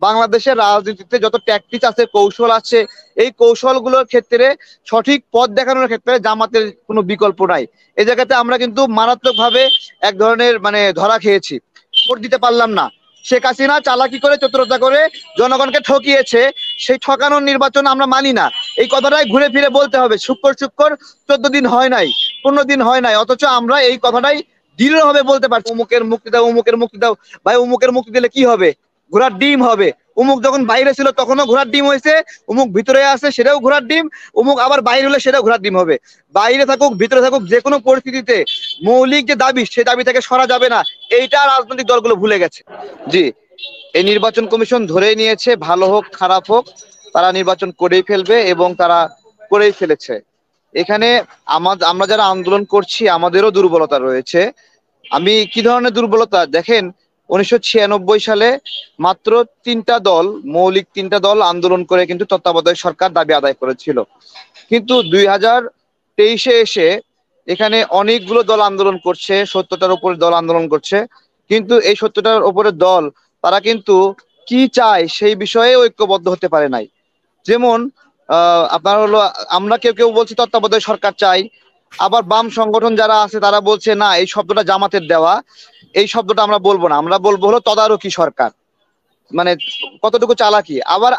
বাংলাদেশের রাজনীতিতে যত ট্যাকটিক্স আছে, কৌশল আছে, এই কৌশলগুলোর ক্ষেত্রে সঠিক পথ দেখানোর ক্ষেত্রে জামাতের কোনো বিকল্প নাই। এই জায়গাতে আমরা কিন্তু মারাত্মকভাবে এক ধরনের ধরা খেয়েছি, ভোট দিতে পারলাম না। শেখ হাসিনা চালাকি করে, চতুরতা করে জনগণকে ঠকিয়েছে, সেই ঠকানোর নির্বাচন আমরা মানি না। এই কথাটাই ঘুরে ফিরে বলতে হবে। শুক্র 14 দিন হয় নাই, 15 দিন হয় নাই, অথচ আমরা এই কথাটাই দৃঢ়ভাবে বলতে পারছি, অমুকের মুক্তি দাও, অমুকের মুক্তি দাও। ভাই, অমুকের মুক্তি দিলে কি হবে? ঘোড়ার ডিম হবে। অমুক যখন বাইরে ছিল তখনও ঘোড়ার ডিম হয়েছে, অমুক ভিতরে আছে সেটাও ঘোড়ার ডিম, অমুক আবার বাইরে হলে সেটাও ঘোড়ার ডিম হবে। বাইরে থাকুক ভিতরে থাকুক, যে কোনো পরিস্থিতিতে মৌলিক যে দাবি, সেই দাবি থেকে সরা যাবে না। এইটা রাজনৈতিক দলগুলো ভুলে গেছে। জি, এই নির্বাচন কমিশন ধরেই নিয়েছে, ভালো হোক খারাপ হোক তারা নির্বাচন করেই ফেলবে, এবং তারা করেই ফেলেছে। এখানে আমরা যারা আন্দোলন করছি আমাদেরও দুর্বলতা রয়েছে। আমি কি ধরনের দুর্বলতা দেখেন, 1996 সালে মাত্র 3টা দল, মৌলিক 3টা দল আন্দোলন করে কিন্তু তত্ত্বাবধায়ক সরকার দাবি আদায় করেছিল। কিন্তু 2023-এ এসে এখানে অনেকগুলো দল আন্দোলন করছে, 70টার উপরে দল আন্দোলন করছে। কিন্তু এই 70টার উপরে দল তারা কিন্তু কি চায় সেই বিষয়ে ঐক্যবদ্ধ হতে পারে নাই। যেমন আপনার হলো, আমরা কেউ কেউ বলছি তত্ত্বাবধায়ক সরকার চাই, আবার বাম সংগঠন যারা আছে তারা বলছে না, এই শব্দটা জামাতের দেওয়া, এই শব্দটা আমরা বলবো না, আমরা বলবো হলো তদারকি সরকার। কতটুকু চালাকি। আবার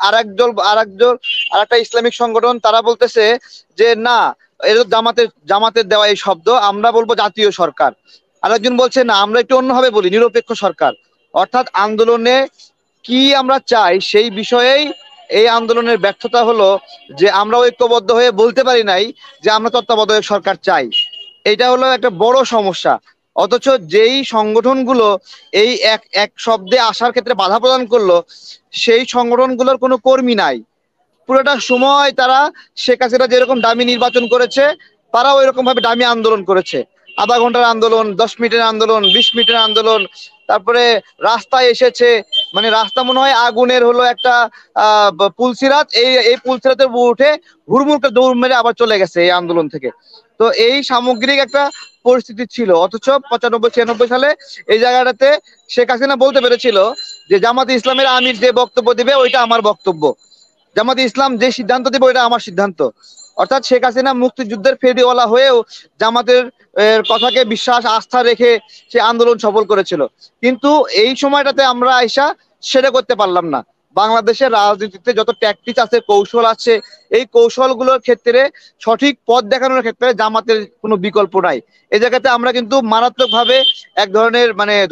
আরেকটা ইসলামিক সংগঠন তারা বলতেছে যে না, এটা জামাতের দেওয়া এই শব্দ, আমরা বলবো জাতীয় সরকার। আরেকজন বলছে না, আমরা একটু অন্যভাবে বলি, নিরপেক্ষ সরকার। অর্থাৎ আন্দোলনে কি আমরা চাই সেই বিষয়েই এই আন্দোলনের ব্যর্থতা হলো যে আমরা ঐক্যবদ্ধ হয়ে বলতে পারি নাই যে আমরা তত্ত্বাবধায়ক সরকার চাই। এটা হলো একটা বড় সমস্যা। অথচ যেই সংগঠনগুলো এই এক শব্দে আসার ক্ষেত্রে বাধা প্রদান করলো, সেই সংগঠনগুলোর কোনো কর্মী নাই। পুরোটা সময় তারা শেখ হাসিনা যেরকম দামি নির্বাচন করেছে, তারাও এরকম ভাবে দামি আন্দোলন করেছে। আধা ঘন্টার আন্দোলন, 10 মিনিটের আন্দোলন, 20 মিনিটের আন্দোলন, তারপরে রাস্তায় এসেছে, রাস্তা মনে হয় আগুনের হলো একটা পুলসিরাত, এই পুলসিরাতের উঠে হুড়মুড়কে দৌড় মেরে আবার চলে গেছে এই আন্দোলন থেকে। তো এই সামগ্রিক একটা পরিস্থিতি ছিল। অথচ 95-96 সালে এই জায়গাটাতে শেখ হাসিনা বলতে পেরেছিল যে জামাতে ইসলামের আমির যে বক্তব্য দিবে ওইটা আমার বক্তব্য, জামাতে ইসলাম যে সিদ্ধান্ত দেবে ওইটা আমার সিদ্ধান্ত। অর্থাৎ শেখ হাসিনা মুক্তিযুদ্ধের ফেরিওয়ালা হয়েও জামাতের কথাকে বিশ্বাস আস্থা রেখে সে আন্দোলন সফল করেছিল। কিন্তু এই সময়টাতে আমরা আইসা সেটা করতে পারলাম না। বাংলাদেশের রাজনীতিতে যত ট্যাকটিক্স আছে, কৌশল আছে, এই কৌশলগুলোর ক্ষেত্রে সঠিক পথ দেখানোর ক্ষেত্রে জামাতের কোনো বিকল্প নাই। এই জায়গাতে আমরা কিন্তু মারাত্মকভাবে এক ধরনের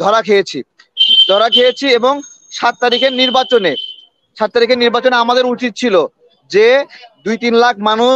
ধরা খেয়েছি। এবং 7 তারিখের নির্বাচনে আমাদের উচিত ছিল যে 2-3 লাখ মানুষ।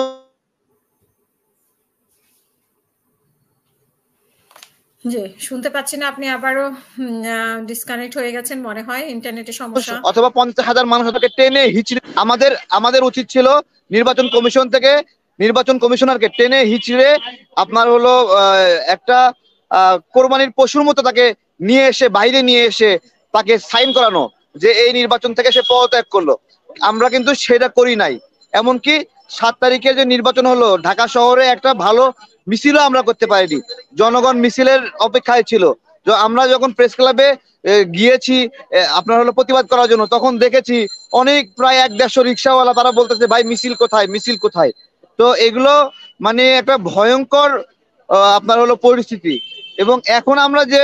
জি, শুনতে পাচ্ছি না, আপনি আবারও ডিসকানেক্ট হয়ে গেছেন মনে হয়, ইন্টারনেটের সমস্যা। অথবা 50,000 মানুষ তাকে টেনে হিচড়ে, আমাদের উচিত ছিল নির্বাচন কমিশনারকে টেনে হিচড়ে আপনার হলো একটা কোরবানির পশুর মতো তাকে বাইরে নিয়ে এসে তাকে সাইন করানো যে এই নির্বাচন থেকে সে পদত্যাগ করলো। আমরা কিন্তু সেটা করি নাই। এমনকি 7 তারিখে যে নির্বাচন হলো, ঢাকা শহরে একটা ভালো মিছিলও আমরা করতে পারিনি। জনগণ মিছিলের অপেক্ষায় ছিল। আমরা যখন প্রেস ক্লাবে গিয়েছি আপনার হলো প্রতিবাদ করার জন্য, তখন দেখেছি অনেক প্রায় 150 রিক্সাওয়ালা, তারা বলতেছে ভাই মিছিল কোথায়। তো এগুলো একটা ভয়ঙ্কর আপনার হলো পরিস্থিতি। এবং এখন আমরা যে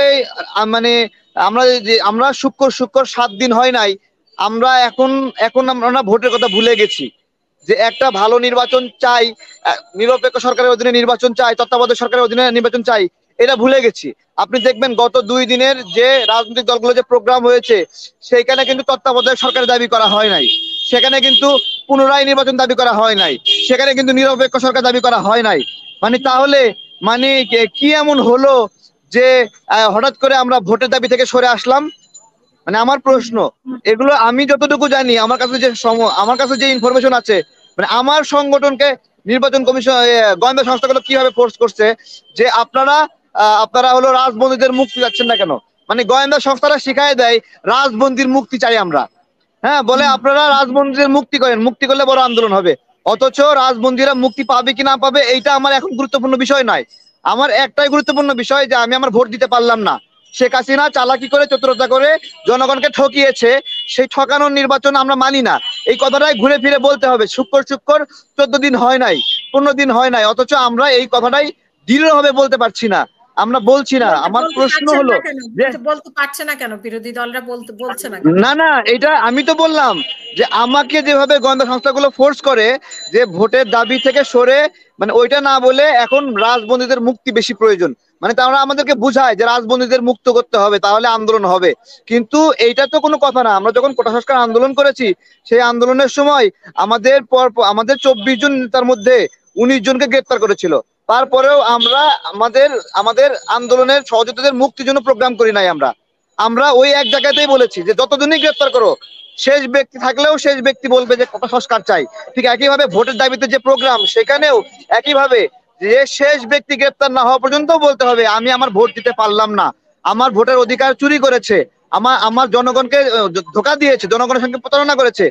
আমরা শুক্র 7 দিন হয় নাই, আমরা এখন আমরা ভোটের কথা ভুলে গেছি যে একটা ভালো নির্বাচন চাই, নিরপেক্ষ সরকারের অধীনে নির্বাচন চাই, তত্ত্বাবধায়ক সরকারের অধীনে নির্বাচন চাই, এটা ভুলে গেছি। আপনি দেখবেন গত 2 দিনের যে রাজনৈতিক দলগুলো যে প্রোগ্রাম হয়েছে, সেইখানে কিন্তু তত্ত্বাবধায়ক সরকারের দাবি করা হয় নাই, সেখানে কিন্তু পুনরায় নির্বাচন দাবি করা হয় নাই, সেখানে কিন্তু নিরপেক্ষ সরকার দাবি করা হয় নাই। তাহলে কি এমন হলো যে হঠাৎ করে আমরা ভোটের দাবি থেকে সরে আসলাম? আমার প্রশ্ন, এগুলো আমি যতটুকু জানি, আমার কাছে যে ইনফরমেশন আছে, আমার সংগঠনকে নির্বাচন কমিশন গোয়েন্দা সংস্থাগুলো কিভাবে ফোর্স করছে যে আপনারা হলো রাজবন্দীদের মুক্তি চাচ্ছেন না কেন? গোয়েন্দা সংস্থারা শিখায় দেয় রাজবন্দীর মুক্তি চাই আমরা। হ্যাঁ, বলে আপনারা রাজবন্দীদের মুক্তি করেন, মুক্তি করলে বড় আন্দোলন হবে। অথচ রাজবন্দীরা মুক্তি পাবে কি না পাবে এইটা আমার এখন গুরুত্বপূর্ণ বিষয় নয়। আমার একটাই গুরুত্বপূর্ণ বিষয় যে আমি আমার ভোট দিতে পারলাম না। শেখ হাসিনা চালাকি করে, চতুরতা করে জনগণকে ঠকিয়েছে, সেই ঠকানোর নির্বাচন আমরা মানি না, এই কথাটাই ঘুরে ফিরে বলতে হবে। শুক্র 14 দিন হয় নাই, 15 দিন হয় নাই, অথচ আমরা এই কথাটাই দৃঢ়ভাবে বলতে পারছি না, আমরা বলছি না। আমার বলতে প্রশ্ন পারছেন হলো না কেন? যে বলতে পারছে না কেন? বিরোধী দলরা বলছে না কেন? না না, এটা আমি তো বললাম যে আমাকে যেভাবে গোয়েন্দা সংস্থাগুলো ফোর্স করে যে ভোটের দাবি থেকে সরে, মানে ওইটা না বলে এখন রাজবন্দীদের মুক্তি বেশি প্রয়োজন, মানে তারা আমাদেরকে বুঝায় যে রাজবন্দীদের মুক্ত করতে হবে তাহলে আন্দোলন হবে। কিন্তু এইটা তো কোনো কথা না। আমরা যখন কোটা সংস্কার আন্দোলন করেছি, সেই আন্দোলনের সময় আমাদের 24 জন নেতার মধ্যে 19 জনকে গ্রেপ্তার করেছিল। তারপরেও আমরা আমাদের আমাদের আন্দোলনের সহযোদ্ধাদের মুক্তির জন্য প্রোগ্রাম করি নাই। আমরা আমরা ওই এক জায়গাতেই বলেছি যে যতজনই গ্রেপ্তার করো, শেষ ব্যক্তি থাকলেও শেষ ব্যক্তি বলবে যে কোটা সংস্কার চাই। ঠিক একইভাবে ভোটের দাবিতে যে প্রোগ্রাম, সেখানেও একইভাবে যে শেষ ব্যক্তি গ্রেপ্তার না হওয়া পর্যন্ত বলতে হবে আমি আমার ভোট দিতে পারলাম না, আমার ভোটের অধিকার চুরি করেছে, আমার আমার জনগণকে ধোকা দিয়েছে, জনগণের সঙ্গে প্রতারণা করেছে,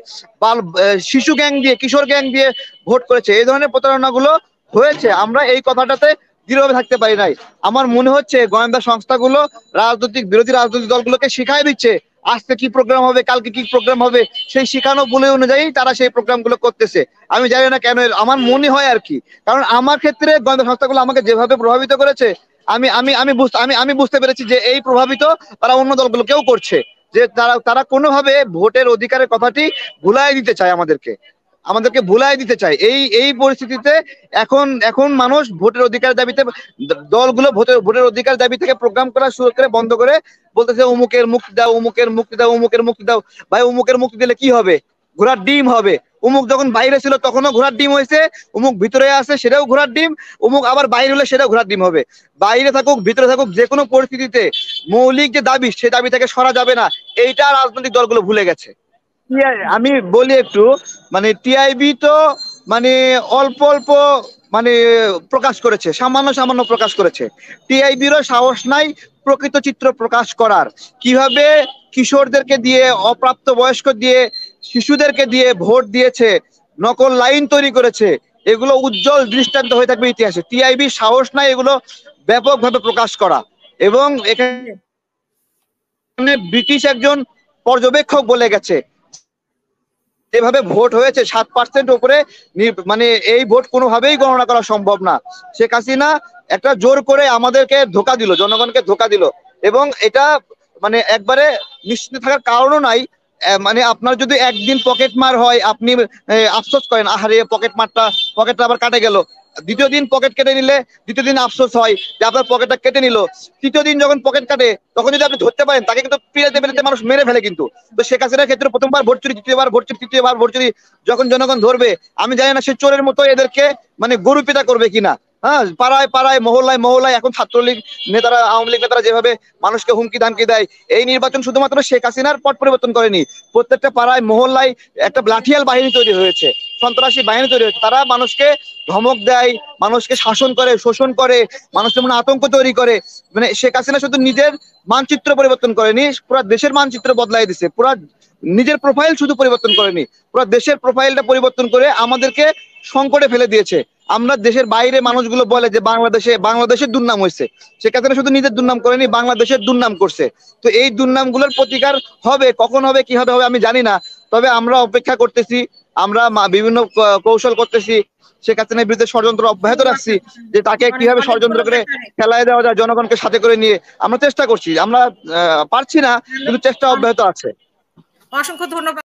শিশু গ্যাং দিয়ে, কিশোর গ্যাং দিয়ে ভোট করেছে, এই ধরনের প্রতারণাগুলো হয়েছে। আমরা এই কথাটাতে দৃঢ়ভাবে থাকতে পারি নাই। আমার মনে হচ্ছে গোয়েন্দা সংস্থাগুলো বিরোধী রাজনৈতিক দলগুলোকে শিখাই দিচ্ছে আজকে কি প্রোগ্রাম হবে, কালকে কি প্রোগ্রাম হবে, সেই শিখানো বলে অনুযায়ী তারা সেই প্রোগ্রামগুলো করতেছে। আমি জানি না কেন, আমার মনে হয় আর কি। কারণ আমার ক্ষেত্রে গোয়েন্দা সংস্থাগুলো আমাকে যেভাবে প্রভাবিত করেছে, আমি আমি আমি আমি বুঝতে পেরেছি যে এই প্রভাবিত তারা অন্য দলগুলোকেও করছে, যে তারা তারা কোনোভাবে ভোটের অধিকারের কথাটি ভুলাই দিতে চায়, আমাদেরকে ভুলাই দিতে চায়। এই এই পরিস্থিতিতে এখন এখন মানুষ ভোটের অধিকার দাবিতে, দলগুলো ভোটের অধিকার দাবি থেকে প্রোগ্রাম করা শুরু করে বন্ধ করে বলতেছে অমুকের মুক্তি দাও, অমুকের মুক্তি দাও, অমুকের মুক্তি দাও। ভাই অমুকের মুক্তি দিলে কি হবে? ঘোড়ার ডিম হবে। অমুক যখন বাইরে ছিল তখনও ঘোড়ার ডিম হয়েছে, অমুক ভিতরে আছে সেটাও ঘোড়ার ডিম, অমুক আবার বাইরে হলে সেটাও ঘোড়ার ডিম হবে। বাইরে থাকুক ভিতরে থাকুক, যে কোনো পরিস্থিতিতে মৌলিক যে দাবি, সে দাবি থেকে সরা যাবে না, এইটা রাজনৈতিক দলগুলো ভুলে গেছে। আমি বলি একটু, মানে টিআইবি তো মানে অল্প অল্প মানে প্রকাশ করেছে, সামান্য সামান্য প্রকাশ করেছে। টিআইবিরও সাহস নাই প্রকৃত চিত্র প্রকাশ করার। কিভাবে কিশোরদেরকে দিয়ে, অপ্রাপ্ত বয়স্ক দিয়ে, শিশুদেরকে দিয়ে ভোট দিয়েছে, নকল লাইন তৈরি করেছে, এগুলো উজ্জ্বল দৃষ্টান্ত হয়ে থাকবে ইতিহাসে। টিআইবি সাহস নাই এগুলো ব্যাপকভাবে প্রকাশ করা। এবং এখানে ব্রিটিশ একজন পর্যবেক্ষক বলে গেছে যেভাবে ভোট হয়েছে 7% উপরে, মানে এই ভোট কোনোভাবেই গণনা করা সম্ভব না। শেখ হাসিনা একটা জোর করে আমাদেরকে ধোকা দিল, জনগণকে ধোকা দিল। এবং এটা মানে একবারে নিশ্চিত থাকার কারণও নাই। মানে আপনার যদি একদিন পকেট মার হয়, আপনি আফসোস করেন আহারে পকেটটা আবার কাটে গেল। দ্বিতীয় দিন পকেট কেটে নিলে দ্বিতীয় দিন আফসোস হয় যে আপনার পকেটটা কেটে নিল। তৃতীয় দিন যখন পকেট কাটে তখন যদি আপনি ধরতে পারেন, তাকে কিন্তু পিড়াতে পিড়াতে মানুষ মেরে ফেলে। কিন্তু তো শেখ হাসিনার ক্ষেত্রে প্রথমবার ভোট চুরি, দ্বিতীয়বার ভোট চুরি, তৃতীয়বার ভোট চুরি যখন জনগণ ধরবে, আমি জানি না সে চোরের মতো এদেরকে মানে গরু পিটা করবে কিনা। হ্যাঁ, পাড়ায় পাড়ায়, মহল্লায় মহল্লায় এখন ছাত্রলীগ নেতারা, আওয়ামী লীগ নেতারা যেভাবে মানুষকে হুমকি ধামকি দেয়, এই নির্বাচন শুধুমাত্র শেখ হাসিনার পট পরিবর্তন করেনি, প্রত্যেকটা পাড়ায় মহল্লায় একটা লাঠিয়াল বাহিনী তৈরি হয়েছে, সন্ত্রাসী বাহিনী তৈরি হয়েছে। তারা মানুষকে ধমক দেয়, মানুষকে শাসন করে, শোষণ করে, মানুষের মনে আতঙ্ক তৈরি করে। মানে শেখ হাসিনা শুধু নিজের মানচিত্র পরিবর্তন করেনি, পুরো দেশের মানচিত্র বদলাই দিছে। পুরো নিজের প্রোফাইল শুধু পরিবর্তন করেনি, পুরো দেশের প্রোফাইলটা পরিবর্তন করে আমাদেরকে সংকটে ফেলে দিয়েছে। আমরা দেশের বাইরে মানুষগুলো বলে যে বাংলাদেশের দুর্নাম হয়েছে, শেখ হাসিনা শুধু নিজের দুর্নাম করেনি, বাংলাদেশের দুর্নাম করছে। তো এই দুর্নামগুলোর প্রতিকার হবে, কখন হবে, কিভাবে হবে আমি জানি না। তবে আমরা অপেক্ষা করতেছি, আমরা বিভিন্ন কৌশল করতেছি, শেখ হাসিনার বিরুদ্ধে ষড়যন্ত্র অব্যাহত রাখছি, যে তাকে কিভাবে ষড়যন্ত্র করে খেলায় দেওয়া যায়, জনগণকে সাথে করে নিয়ে আমরা চেষ্টা করছি। আমরা পারছি না, কিন্তু চেষ্টা অব্যাহত আছে। অসংখ্য ধন্যবাদ।